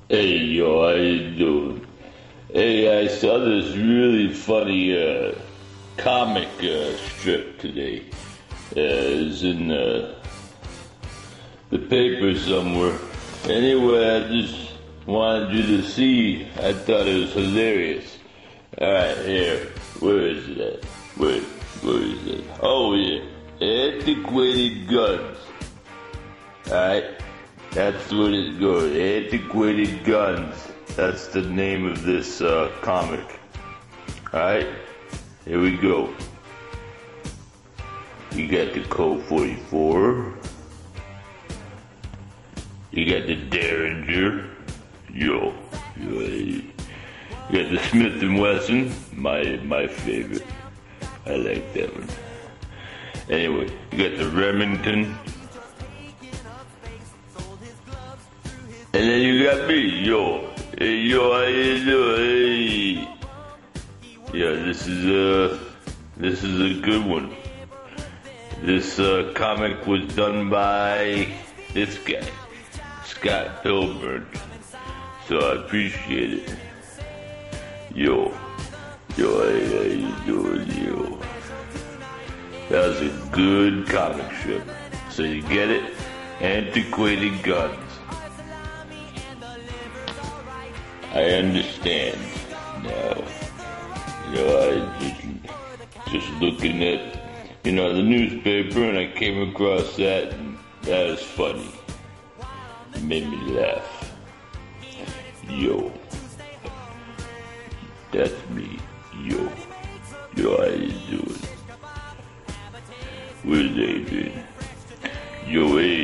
Hey yo, how you doing? Hey, I saw this really funny comic strip today. It's in the paper somewhere. Anyway, I just wanted you to see. I thought it was hilarious. Alright, here. Where is it at? Where is it? Oh yeah. Antiquated guns. Alright? That's what it goes. Antiquated guns. That's the name of this comic. Alright? Here we go. You got the Colt 44. You got the Derringer. Yo. You got the Smith & Wesson. My favorite. I like that one. Anyway, you got the Remington. And then you got me, yo. Hey, yo, how you doing? Hey. Yeah, this is a good one. This comic was done by this guy, Scott Pilgrim. So I appreciate it. Yo, hey, how you doing, yo? That was a good comic strip. So you get it? Antiquated guns. I understand now. I just looking at, the newspaper, and I came across that, and that was funny. It made me laugh. Yo. That's me. Yo, how you doing? Where's Adrian? Yo,